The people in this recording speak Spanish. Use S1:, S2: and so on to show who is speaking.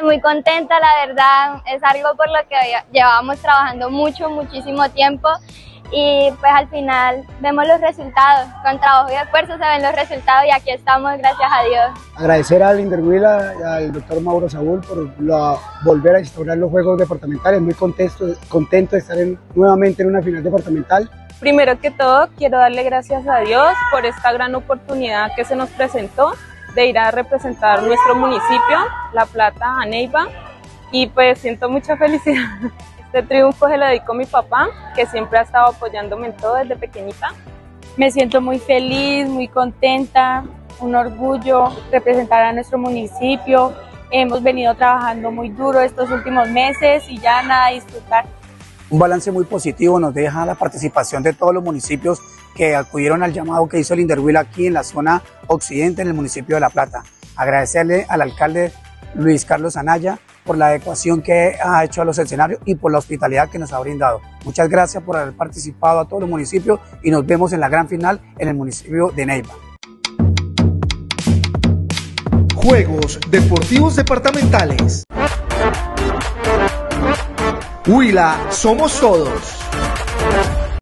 S1: muy contenta, la verdad, es algo por lo que llevábamos trabajando muchísimo tiempo y pues al final vemos los resultados, con trabajo y esfuerzo se ven los resultados y aquí estamos, gracias a Dios.
S2: Agradecer al Inderhuila y al doctor Mauro Saúl por volver a instaurar los Juegos Departamentales, muy contento de estar nuevamente en una final departamental.
S3: Primero que todo, quiero darle gracias a Dios por esta gran oportunidad que se nos presentó de ir a representar nuestro municipio, La Plata, a Neiva, y pues siento mucha felicidad. Este triunfo se lo dedico a mi papá, que siempre ha estado apoyándome en todo desde pequeñita.
S4: Me siento muy feliz, muy contenta, un orgullo representar a nuestro municipio. Hemos venido trabajando muy duro estos últimos meses y ya nada, a disfrutar.
S5: Un balance muy positivo nos deja la participación de todos los municipios que acudieron al llamado que hizo el Inderhuila aquí en la zona occidente, en el municipio de La Plata. Agradecerle al alcalde Luis Carlos Anaya por la adecuación que ha hecho a los escenarios y por la hospitalidad que nos ha brindado. Muchas gracias por haber participado a todos los municipios y nos vemos en la gran final en el municipio de Neiva.
S6: Juegos Deportivos Departamentales. Huila, somos todos.